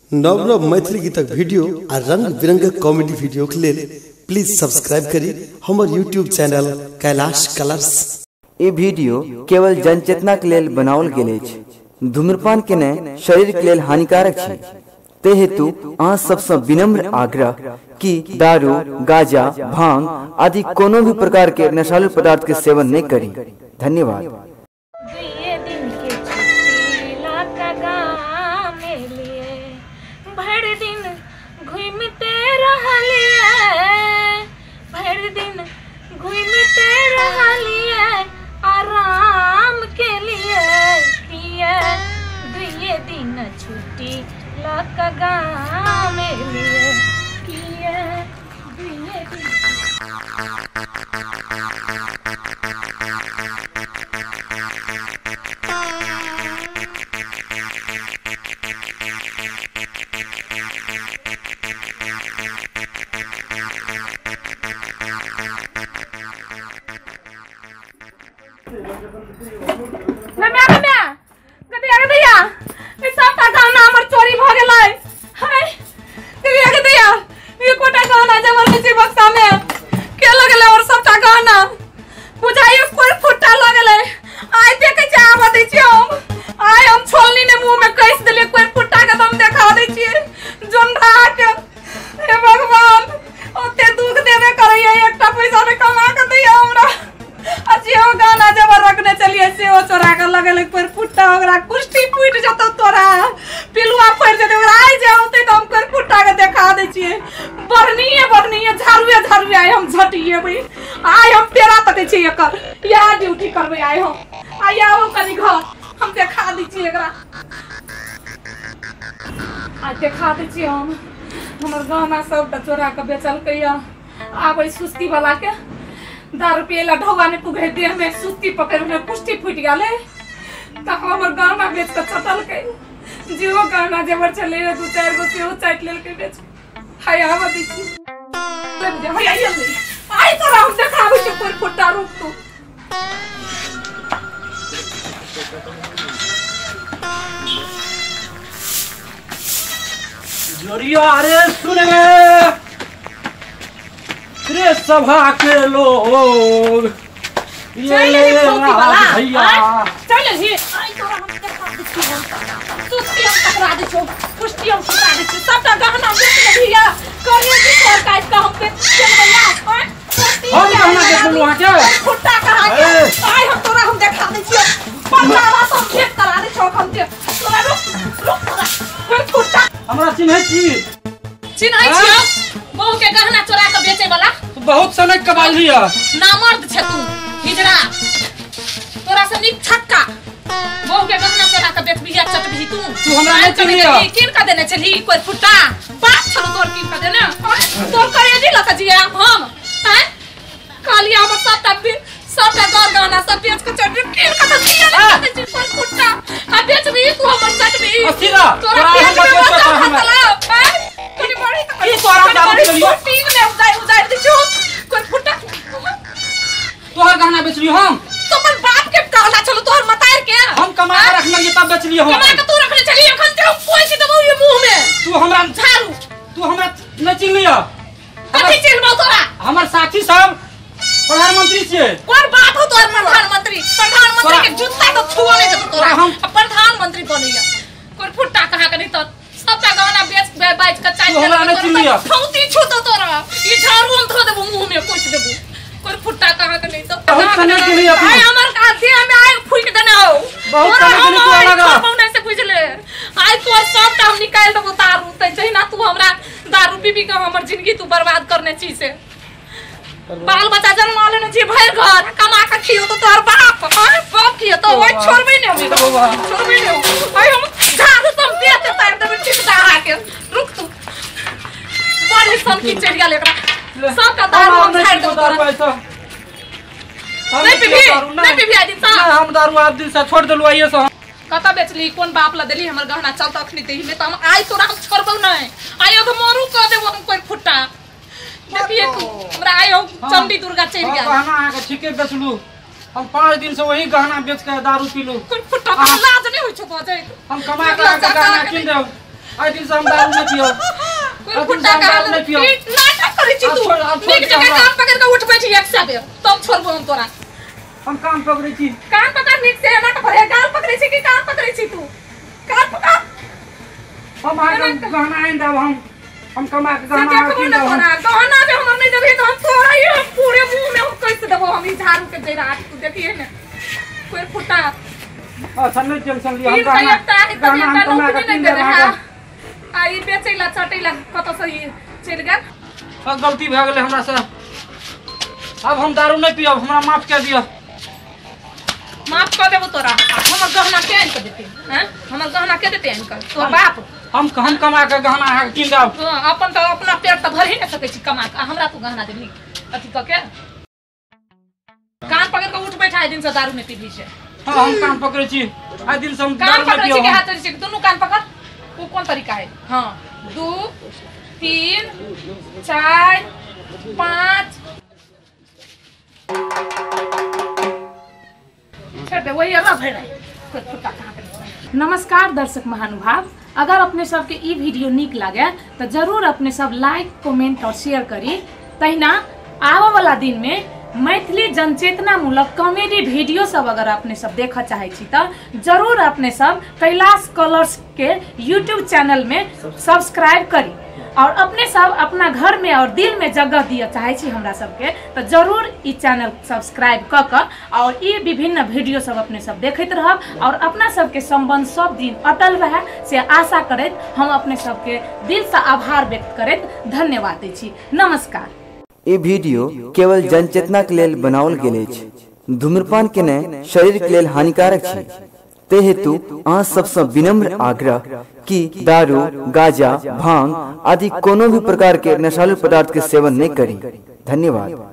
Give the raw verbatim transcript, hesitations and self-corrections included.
नव नव मैथिली गीतक वीडियो आ रंग बिरंगक कॉमेडी वीडियो के लेल प्लीज सब्सक्राइब करी हमर यूट्यूब चैनल कैलाश कलर्स। ये वीडियो केवल जनचेतना के लेल बनाओल गेल अछि। धूम्रपान केने शरीर के लेल हानिकारक छै। ते हेतु अहाँ सबसे विनम्र आग्रह कि दारू, गांजा, भांग आदि कोनो भी प्रकार के नशालु पदार्थ के सेवन नहीं करी। धन्यवाद। भर दिन घूमते रहलिए भर दिन घूमते रहलिए आराम के लिए किए दुए दिन छुट्टी लक गाँव में लिए किए दुए दिन। चोरी भ गेलै हाय कहिया के दैया ये कोटा गहना जबरदस्ती बक्सा में के लगले और सबटा गहना बुझाइयो कोई फुट्टा लगले आइ देखे जा आब दै छी हम आइ हम छोलनी ने मुंह में कस देले कोई फुट्टा के दम देखा दै छी जोंडा के हे भगवान ओते दुख देबे करैया एकटा पैसा ने कमा के दैया हमरा अच्छी हो गाना जबर रखने चलिए से ओ चोरा के लगले कोई फुट्टा ओकरा कुष्टी फुट जतो तोरा पिलुआ फड़ जे ओकरा आइ जाउते त हम कोई फुट्टा के देखा दै छिए बरनीए बरनीए झाड़ुए झाड़ुए आइ हम झटिए भाई आइ हम तेरा तके छी एकर या ड्यूटी करबे आइ हम आइ आओ कनी घर हम देखा दै छी एकरा आ देखा दै छी हम हमर गाना सब त चोरा के बेचल कइया आबै सुस्ती वाला के दारू पियला ढौआ ने पुगे देह में सुस्ती पकड़ में पुष्टि फूट गेले त हमर गाना बेच के चटल के जीवो गाना जबर चले दू चार गो सेहो चाट लेल के बेच हाय आवा दी छी लग जा हाय आइल आई तो हम देखाबै छी कोई फुट्टा रुक तू जोरिया अरे सुन रे सभा के लोग ये ले भैया चल ही आई तोरा हम देखा दै छी सुस्ती हम पकड़ा दै छी पुष्टि हम पकड़ा दै छी सबटा गहना बेच ले भैया करिए जी और काट के हम पे चल भैया हम गहना बेच लू वहां के फुट्टा कहा के आई हम तोरा हम देखा दै छी पंडावा सब खेत करा दै छी हम के तोरा रुक रुक कोई फुट्टा हमरा चिन्है छी चिन्है छी बहु के गहना चोरा के बेचे वाला बहुत समय कमाल लिया नामर्द छे तू हिजड़ा तोरा से निक छक्का बहु के गहना चोरा के बेच बिया चट भी तू तू हमरा नहीं चिन्हिया किन का देने छली कोई फुट्टा बात छलो तोर किन का देने तोर करे जी लक जी हम हैं कालिया हम सब तब सब का गहना गहना सब बेच के चट किन का दिया ना जी कोई फुट्टा आ बेच भी तू हमर चट भी असीरा तोरा पेट में बच्चा खतला हैं तोरी बड़ी ई तोरा दारू चलियो तीन में उजाड़ उजाड़ दी छो कोई फुट्टा तोहर गहना बेच लियो हम तो अपन बाप के कहला चलो तोहर मतार के हम कमा के रखना ये तब बेच लियो हम कमा के तू रखले चली एखन ते कोई से दबो ये मुंह में तू हमरा झाड़ू तू हमरा न चिन्हिया कथि चिन्हबो तोरा हमर साथी सब प्रधानमंत्री छियै कोन बाप हो तोहर प्रधानमंत्री प्रधानमंत्री के जूता तो छुआ नहीं देतो तोरा हम प्रधानमंत्री बनिया कोई फुट्टा कहा के नहीं तो सबटा गहना बेच बेच के चाट तू हमरा न चिन्हिया फौती छु तो तोरा ई झाड़ू हम धो देबो मुंह में पोछ देबो कोई फुट्टा कहा के नहीं तो बहुत सने के लिए आई हमर काथे में आए फूट देना हो बहुत सने के लिए लगा पौने से बुझले आई तो सब काम निकाल देबो दारू त जहिना तू हमरा दारू पीबी के हमर जिंदगी तू बर्बाद करने छी से बाल बच्चा जन्म लेने छी भर घर कमा के खियो तो तोर बाप हां बाप खियो तो ओइ छोड़बे नहीं हम छोड़बे नहीं आई हम झाड़ू तुम देते तार देबे ठीक दहा के रुक तू बड़ी संकी चढ़ गेल एकरा सब का दारू हम छाड़ दो तोरा नहीं पीबी नहीं पीबी आदि सा हम दारू आप दिन से छोड़ देलु आइए से कता बेचली कोन बाप ला देली हमर गहना चल तखनी देही में त हम आई तोरा हम छोड़बो नहीं आयो तो मोरू क देबो हम कोई फुट्टा देखिए तू हमरा आयो चंडी दुर्गा चढ़ गया गहना आके ठीके बेचलू हम पाँच दिन से वही गहना बेच के दारू पी लू। कोई फुट्टा लाज नहीं होई छो बाजे हम कमा के गहना किन देब आज दिन से हम दारू नहीं पियो कोई फुट्टा का नाटक करे छी तू नीक जगह काम पकड़ के उठ बैठी एक साथ तब छोड़बो हम तोरा हम काम पकड़े छी कान पकड़ नीक से नाटक करे गाल पकड़े छी कि कान पकड़े छी तू कान पकड़ हम आ गहना आइन दब हम हम कमा के गहना देखो ना तोरा गहना जे हमर नहीं देबे तो हम तोरा ये पूरे मुंह में हम कैसे देबो हम ई झाड़ू के दे रहा तू देखिए ना कोई फुट्टा अच्छा नहीं टेंशन लिया हम गहना गहना हम कमा के तीन दे रहा आई बेचैला चटैला कत से चल गेल अब गलती भ गेले हमरा से अब हम दारू नहीं पियब हमरा माफ कर दियो माफ कर देबो तोरा हमर गहना के आन के देते हैं हमर गहना के देते आन कर तोर बाप हम हम कमा के गहना है किन दब अपन तो अपना पेट त भर ही न सकै छी कमा के हमरा तू गहना देबी अथी क के कान पकड़ के उठ बैठा दिन से दारू नहीं पीबी से हां हम कान पकड़े छी आज दिन से हम कान दारू नहीं पकड़े छी पियो के हाथ से दोनों कान पकड़ वो कौन तरीका है हां दो तीन चार पाँच छे दे वही रह भई कोई फुट्टा कहां पे। नमस्कार दर्शक महानुभाव, अगर अपने सबके ई वीडियो नीक लागे तो जरूर अपने सब लाइक कमेंट और शेयर करी। तहिना आवे वाला दिन में मैथिली जनचेतना मूलक कॉमेडी वीडियो सब अगर अपने सब देखा चाहे छी तो जरूर अपने सब कैलाश कलर्स के यूट्यूब चैनल में सब्सक्राइब करी और अपने सब अपना घर में और दिल में जगह दिया चाहे छी हमरा सबके तो जरूर ई चैनल सब्सक्राइब क क और ई विभिन्न वीडियो सब अपने सब देखते रहब और अपना सबके संबंध सब दिन अटल रहे से आशा करत हम अपने सबके दिल से आभार व्यक्त करत धन्यवाद दै छी। नमस्कार। ये वीडियो केवल जनचेतना के लेल बनाओल गेल अछि। धूम्रपान केने शरीर के लेल हानिकारक छै। ते हेतु अहाँ सबसे विनम्र आग्रह कि दारू, गांजा, भांग आदि कोनो भी प्रकार के नशालु पदार्थ के सेवन नहीं करी। धन्यवाद।